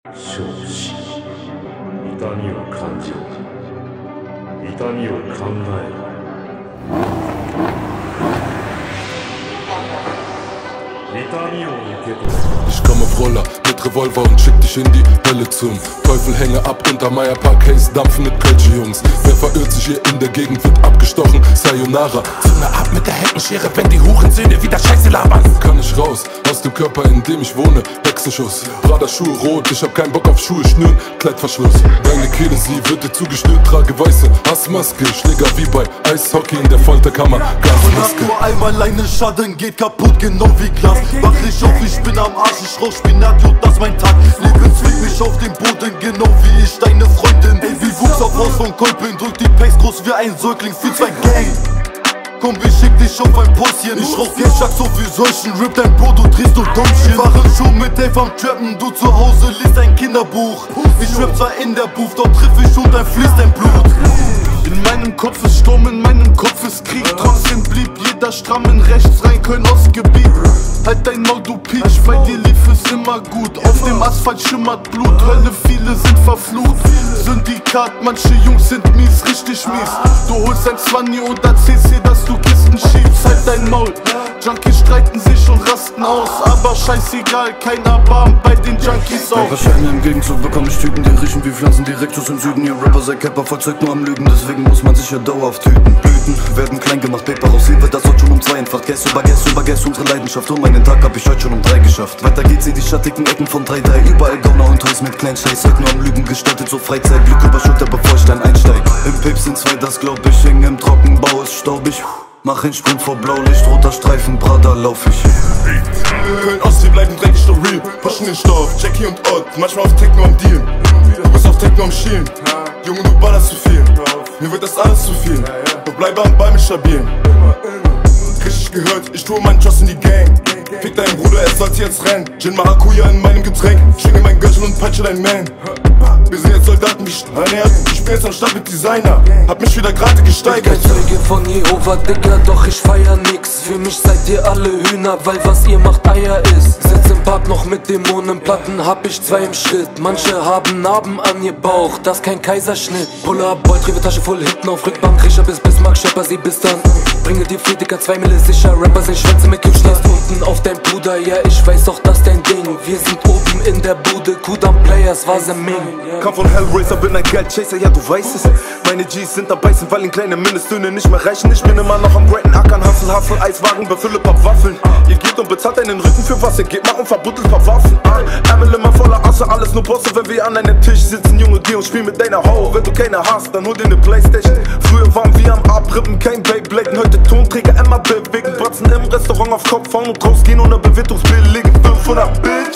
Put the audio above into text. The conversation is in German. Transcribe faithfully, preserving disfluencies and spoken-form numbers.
生死、痛みを感じろ。痛みを考えろ。痛みを受け取れ。 Ich komm auf Roller mit Revolver und schick dich in die Hölle zum Teufel, hänge ab unter Meierpark, Haze, dampfen mit Kölsche Jungs. Wer verirrt sich hier in der Gegend, wird abgestochen, Sayonara. Zunge ab mit der Heckenschere, wenn die Hurensöhne wieder Scheiße labern. Kann ich raus, aus dem Körper, in dem ich wohne, Wechselschuss. Prada Schuhe rot, ich hab keinen Bock auf Schuhe schnüren, Kleidverschluss. Deine Kehle, sie wird dir zugeschnürt, trage weiße Hassmaske. Schläger wie bei Eishockey in der Folterkammer, Gasmaske. Nur einmal eine Schaden geht kaputt, genau wie Glas. Wach ich auf, ich bin am Arsch, ich rauch Spinat, jo, das mein Tag. Leben zwingt mich auf den Boden, genau wie ich deine Freundin. Ey, wie Wuchs auf Haus von Kolpin, drück die Pace groß wie ein Säugling für zwei Gang. Komm, ich schick dich auf ein Postchen. Ich rauch Geldschlag so wie solchen. Rip dein Bro, du drehst du Däumchen. Wache schon mit Dave am Trappen, du zu Hause liest ein Kinderbuch. Ich rap zwar in der Booth, dort triff ich und dann fließt dein Blut. In meinem Kopf ist Sturm, in meinem Kopf ist Krieg. Trotzdem blieb jeder stramm in rechts rein, Köln-Ostgebiet. Halt dein Maul, du Peach, bei dir lief es immer gut. Auf dem Asphalt schimmert Blut, Hölle, viele sind verflucht. Syndikat, manche Jungs sind mies, richtig mies. Du holst ein Zwanni und erzählst dir, dass du Kisten schiebst. Halt dein Maul, Junkies streiten sich und rasten aus. Aber scheißegal, kein Erbarmen bei den Junkies auch. Wahrscheinlich im Gegenzug bekomme ich Typen, die riechen wie Pflanzen direkt aus dem Süden. Ihr Rapper seid Capper, vollzeugt nur am Lügen, deswegen muss man sich ja dauerhaft hüten. Blüten werden klein gemacht, Paper aus Liebe, das wird schon um zwei entfacht. Guess über Guess über Guess, unsere Leidenschaft. Und meinen Tag hab ich heute schon um drei geschafft. Weiter geht's in die schattigen Ecken von drei drei. Überall Gauner und Haus mit kleinen Scheiß. Seid nur am Lügen gestaltet, so Freizeit. Glück über Schulter, bevor ich dann einsteig. Im Pips sind zwei, das glaub ich. Häng im Trockenbau, ist staubig. Mach einen Sprint vor Blaulicht, roter Streifen, Prada lauf ich. Köln-Ost, wir bleiben dreckig doch real. Pushen den Stoff, Jackie und Ott, manchmal auf Techno am Deal. Du bist auf Techno am Schielen. Junge, du ballerst zu viel. Mir wird das alles zu viel. Doch bleibe am Ball mit stabilen. Richtig gehört, ich tue meinen Trust in die Gang. Fick deinen Bruder, er sollte jetzt rennen. Gin Maracuja in meinem Getränk. Schwinge mein Gürtel und peitsche dein Man. Wir sind jetzt Soldaten wie Steiner. Ich bin jetzt am Start mit Designer. Hab mich wieder gerade gesteigert. Ich bin Zeuge von Jehova, Digga, doch ich feier nix. Für mich seid ihr alle Hühner, weil was ihr macht Eier ist. Sitz im Park noch mit Dämonenplatten, hab ich zwei im Schritt. Manche haben Narben an ihr Bauch, das kein Kaiserschnitt. Puller, Boy, Tasche voll hinten auf Rückbank. Rischer bis Bismarck, Schepper, sie bis dann. Bringe dir vier, Dicker, zwei Mille sicher. Rapper sind Schwänze mit Kühlschlag. Unten auf dein Bruder, ja, ich weiß auch, das dein Ding. Wir sind oben in der Bude, Kudam Players, war Ming. Komm von Hellraiser, bin ein Geldchaser, ja du weißt es. Meine Gs sind am Beißen, weil ihnen kleine Mindestlöhne nicht mehr reichen. Ich bin immer noch am Greaten Ackern, Hassel, Hassel, Eiswagen, befülle paar Waffeln. Ihr geht und bezahlt einen Rücken für was ihr geht, mal und verbuddelt paar Waffen. Ärmel immer voller Asse, alles nur Bosse, wenn wir an einem Tisch sitzen. Junge, geh und spiel mit deiner Ho, wenn du keine hast, dann hol dir ne Playstation. Früher waren wir am Abrippen, kein Beyblade, heute Tonträger immer bewegen. Bratzen im Restaurant auf Kopf hauen und rausgehen ohne Bewertungsbilligen fünfhundert Bild.